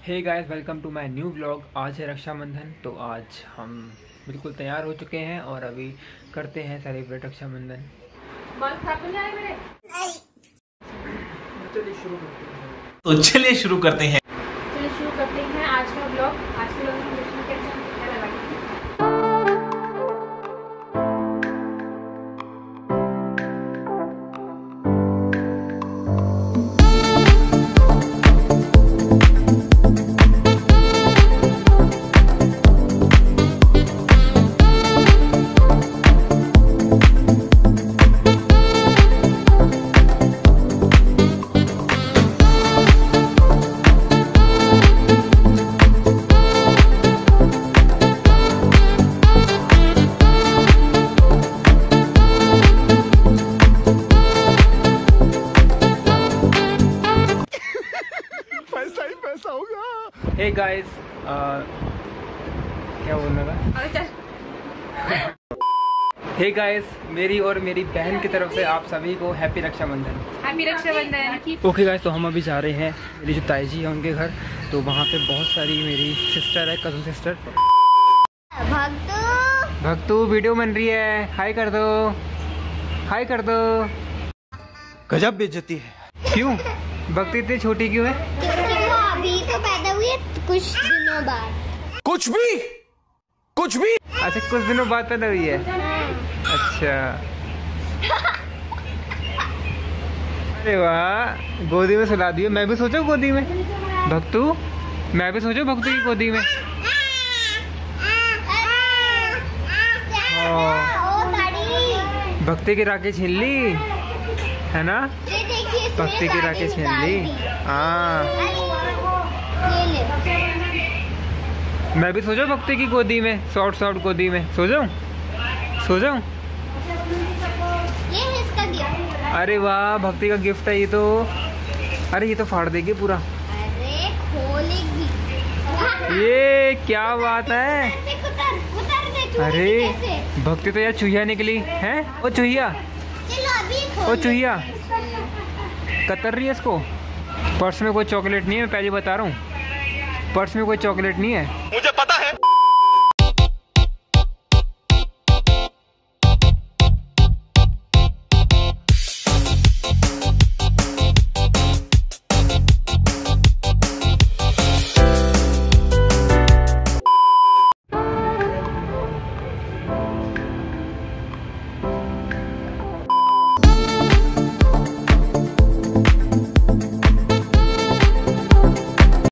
Hey guys, welcome to my new vlog. आज है रक्षाबंधन, तो आज हम बिल्कुल तैयार हो चुके हैं और अभी करते हैं सेलिब्रेट रक्षाबंधन। चलिए शुरू करते हैं। आज का व्लॉग। आज के व्लॉग में हम कैसे हे गाइस, क्या बोलना था? हे गाइस, मेरी और मेरी बहन की तरफ से आप सभी को happy Rakshabandhan. Happy Rakshabandhan. Okay guys, तो हम अभी जा रहे हैं मेरी जो ताई जी है उनके घर। तो वहाँ पे बहुत सारी मेरी सिस्टर है, कज़न सिस्टर। भक्तू वीडियो बन रही है, हाय कर दो, हाय कर दो। गजब बेइज्जती है। क्यों भक्ति इतनी छोटी क्यों है? क्योंकि वो अभी तो पैदा हुई है कुछ दिनों बाद। कुछ भी। अच्छा, कुछ दिनों बाद पैदा हुई है। अच्छा, अरे वाह, गोदी में सुला दियो। मैं भी सोचो गोदी में भक्तू, मैं भी सोचो भक्तू की गोदी में। भक्ति की राखी छीन ली है ना? भक्ति की राखी छीन ली। हाँ, मैं भी सो जाऊँ भक्ति की गोदी में, शॉर्ट गोदी में सो जाऊँ। ये है इसका गिफ्ट। अरे वाह, भक्ति का गिफ्ट है ये तो। अरे ये तो फाड़ देगी पूरा। अरे खोलेगी। ये क्या बात है? उतर अरे भक्ति तो यार चूहिया निकली है। ओ चूहिया, चलो अभी खोल। ओ चूहिया कतर रही है इसको। पर्स में कोई चॉकलेट नहीं है, मैं पहले बता रहा हूँ। पर्स में कोई चॉकलेट नहीं है। मुझे